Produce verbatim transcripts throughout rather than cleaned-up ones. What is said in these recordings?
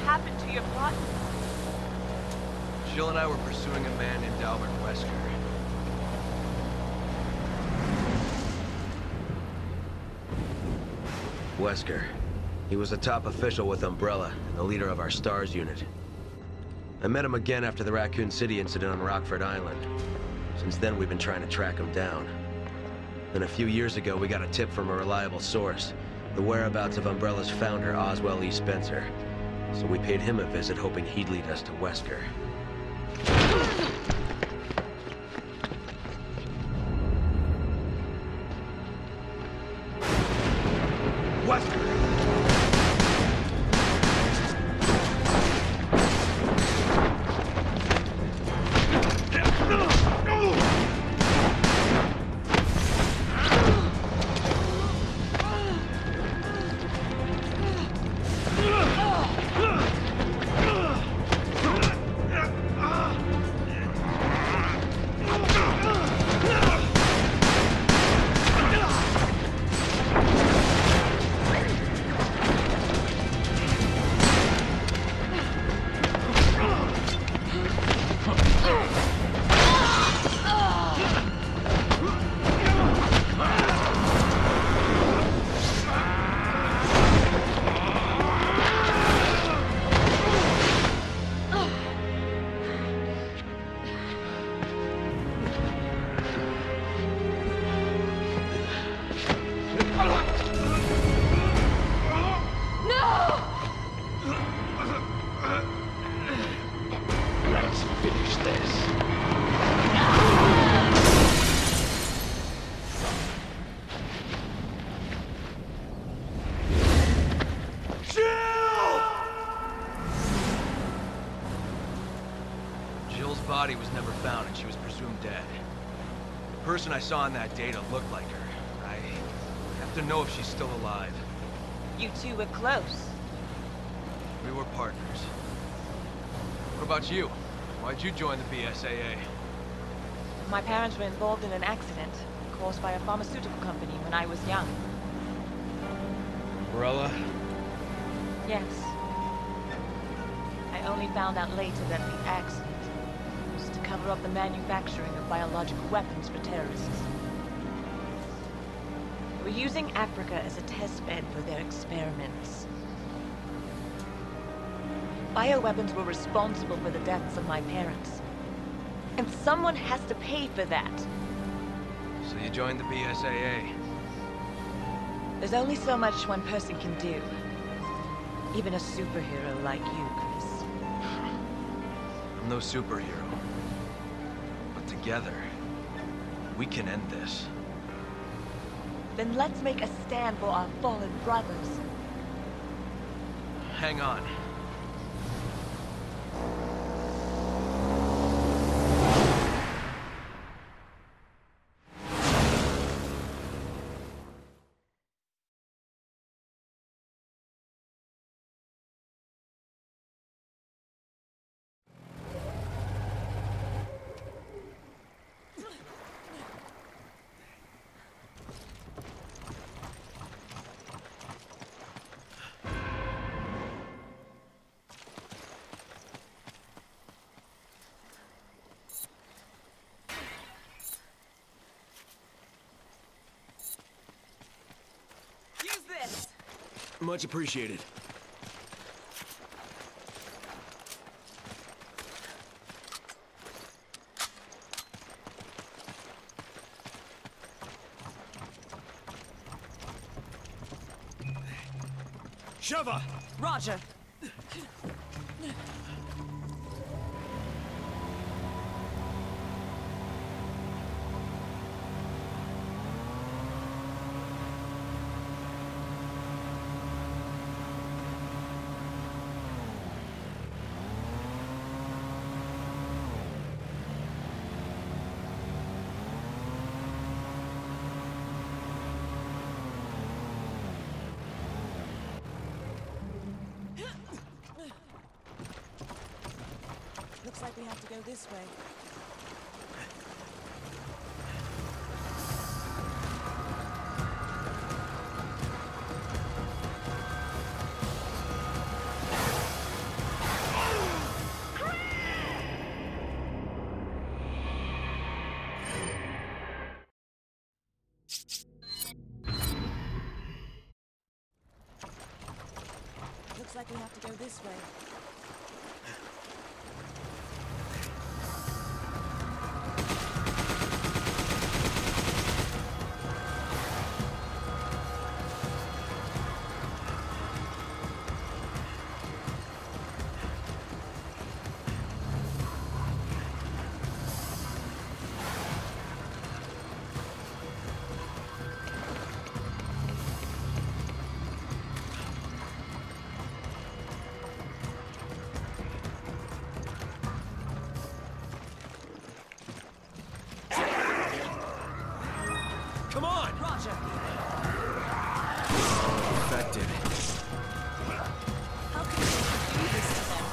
happened to your plot? Jill and I were pursuing a man named Albert Wesker. Wesker. He was a top official with Umbrella, and the leader of our STARS unit. I met him again after the Raccoon City incident on Rockford Island. Since then, we've been trying to track him down. Then a few years ago, we got a tip from a reliable source. The whereabouts of Umbrella's founder, Oswell E. Spencer. So we paid him a visit, hoping he'd lead us to Wesker. Wesker! Body was never found and she was presumed dead. The person I saw in that data looked like her. I have to know if she's still alive. You two were close. We were partners. What about you? Why'd you join the B S A A? My parents were involved in an accident caused by a pharmaceutical company when I was young. Umbrella? Yes. I only found out later that the accident to cover up the manufacturing of biological weapons for terrorists. They were using Africa as a test bed for their experiments. Bioweapons were responsible for the deaths of my parents. And someone has to pay for that. So you joined the B S A A? There's only so much one person can do. Even a superhero like you, Chris. I'm no superhero. Together, we can end this. Then let's make a stand for our fallen brothers. Hang on. Much appreciated. Sheva! Roger. Looks like we have to go this way. like we have to go this way. Come on! Roger. Infected. How can we do this to them?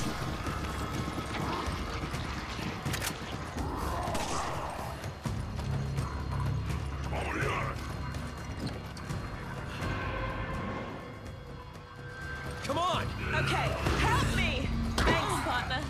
Come on! Okay, help me! Thanks, partner.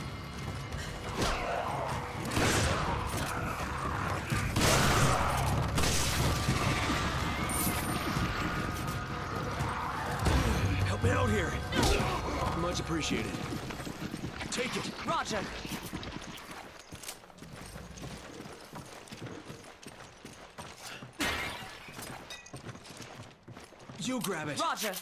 Help me out here. Much appreciated. Take it. Roger. You grab it. Roger.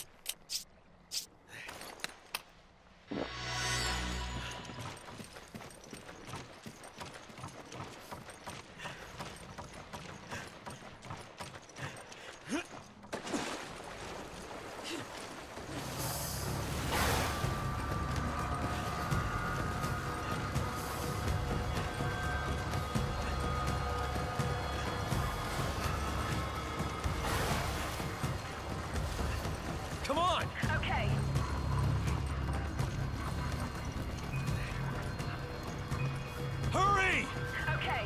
Come on! Okay. Hurry! Okay.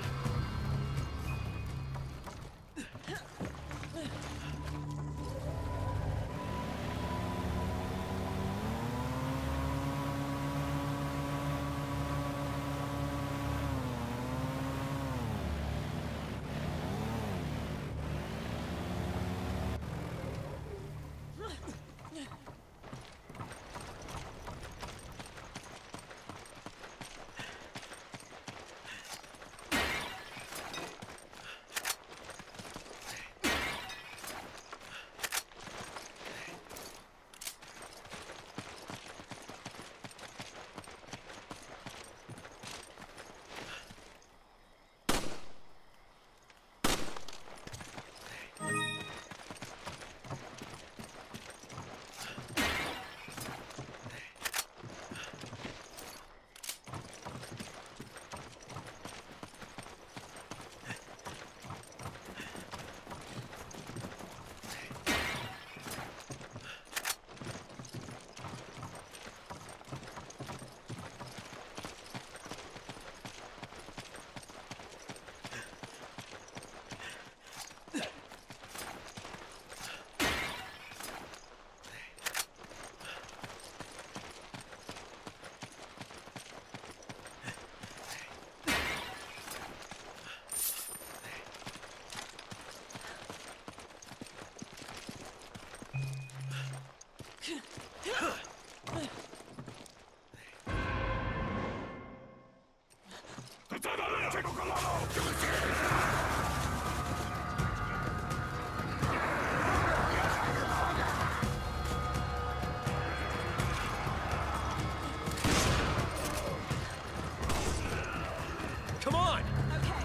Come on! Okay.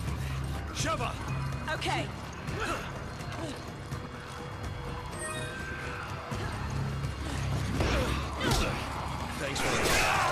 Sheva! Okay. Thanks for that.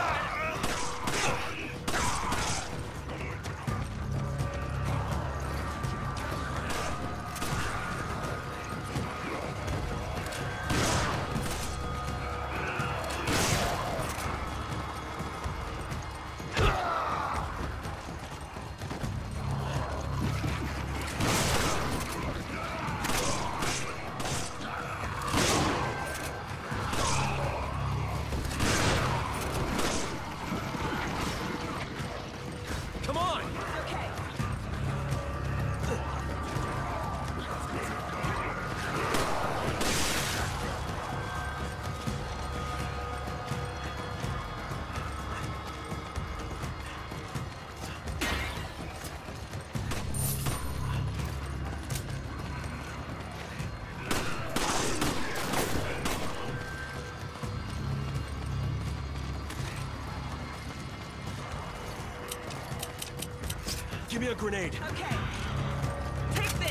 Give me a grenade. Okay. Take this.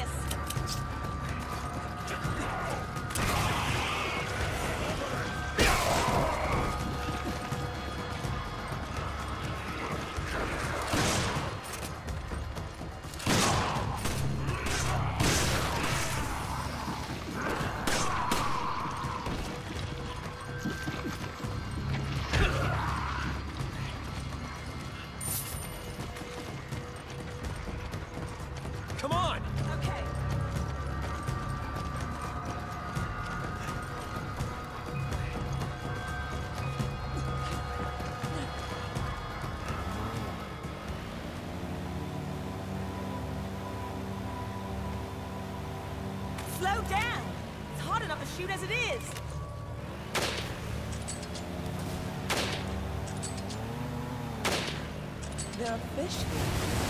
Come on! Okay. Slow down! It's hard enough to shoot as it is! There are fish here.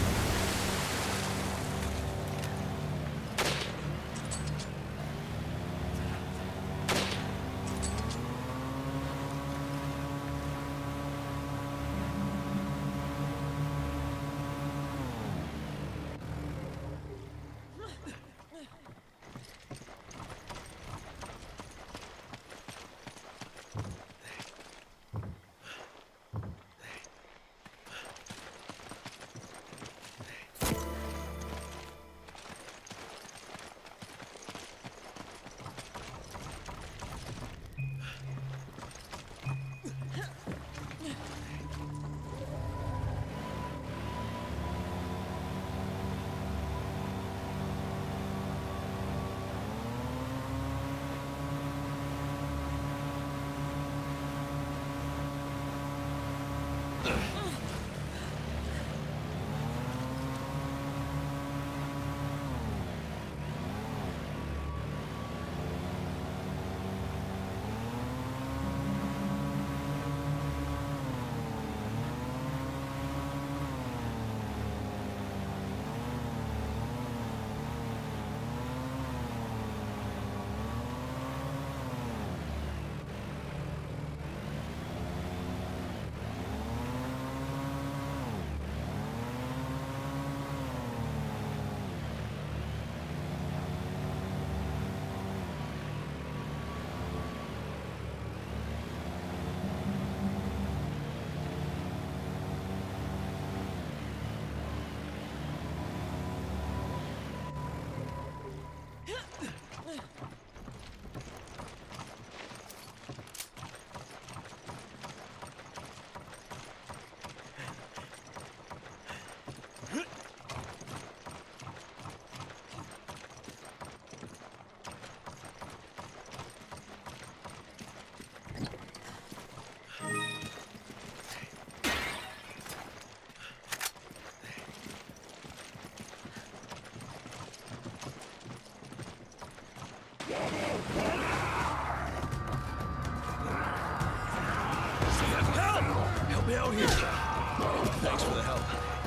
Help me out here. Thanks for the help.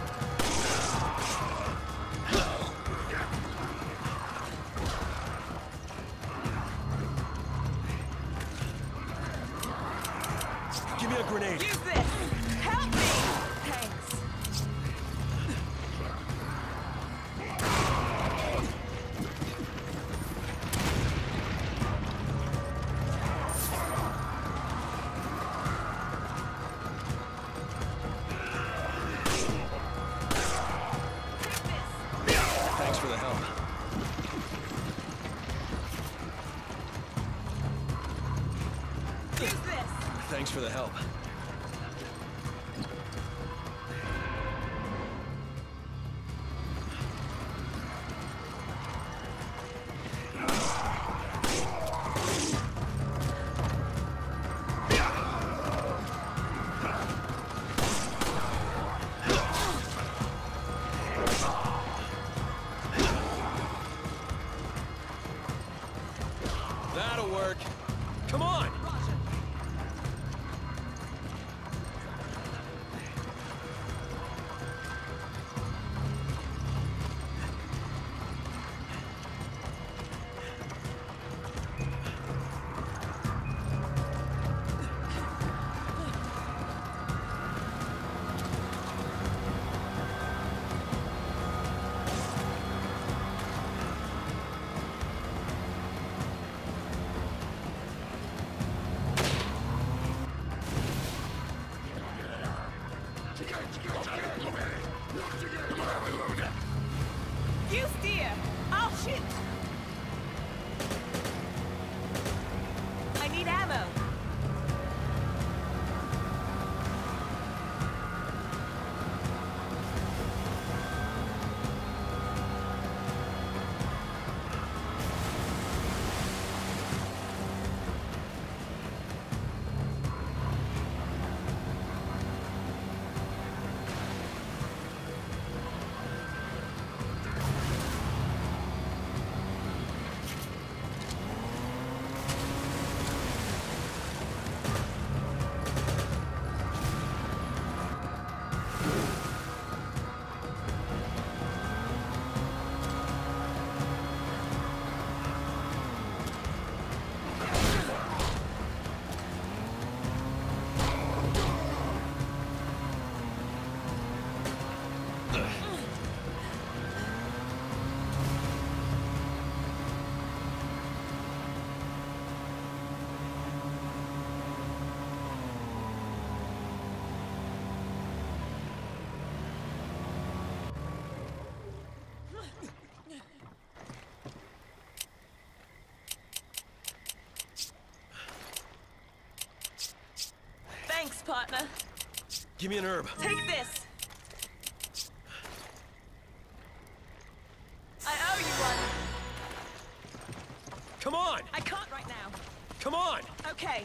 Give me a grenade. Use this! Help me! Thanks. Thanks for the help. Use this! Thanks for the help. That'll work. Come on! Give me an herb. Take this! I owe you one! Come on! I can't right now. Come on! Okay.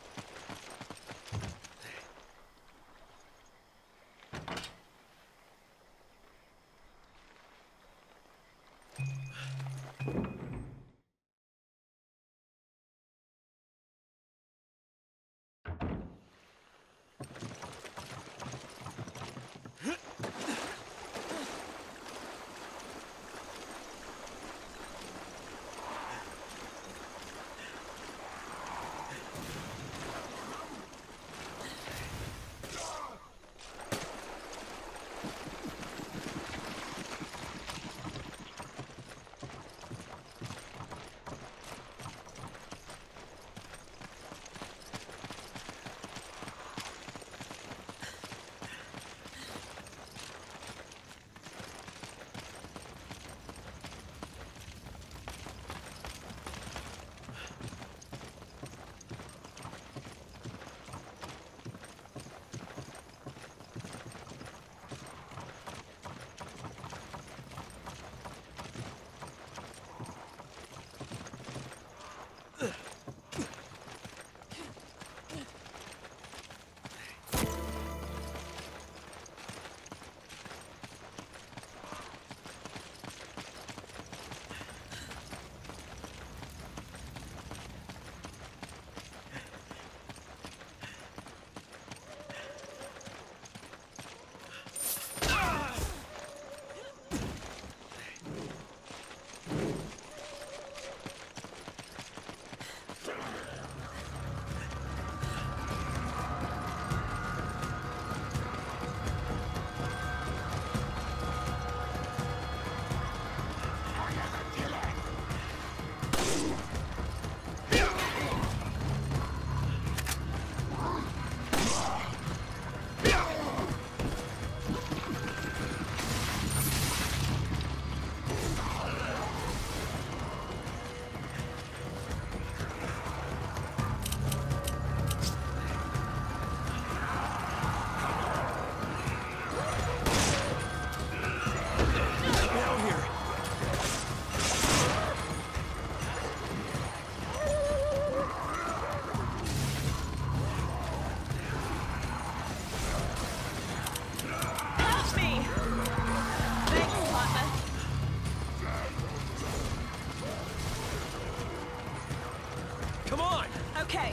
Okay.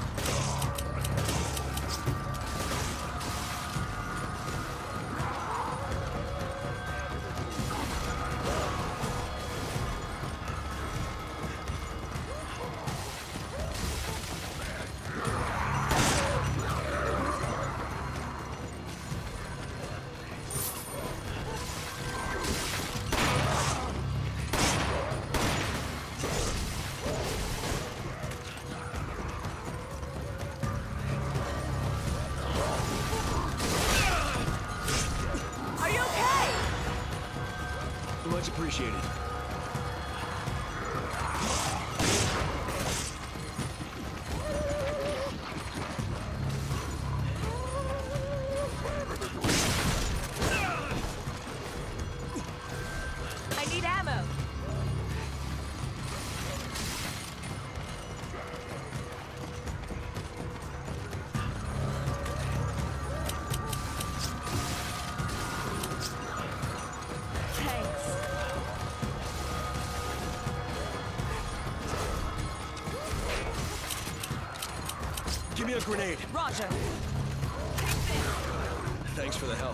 Much appreciated. I need ammo. Give me a grenade. Roger. Thanks for the help.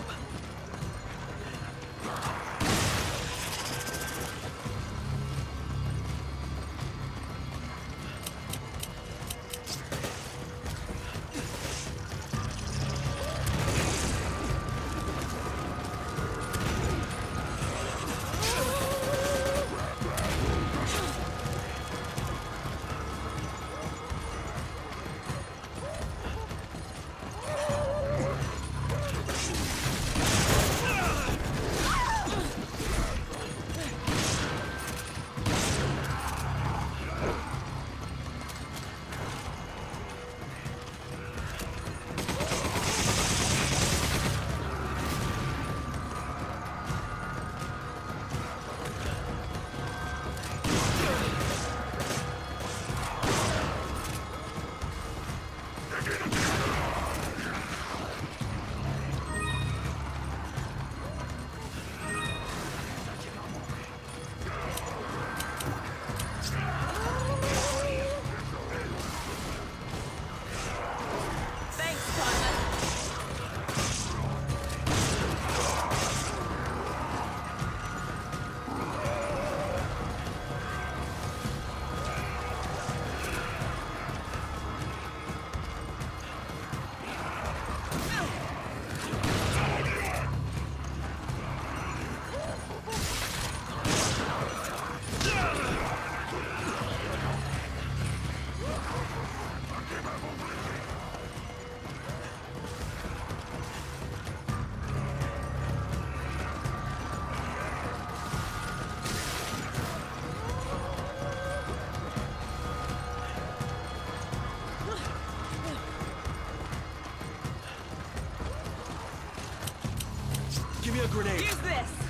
Give me a grenade. Use this!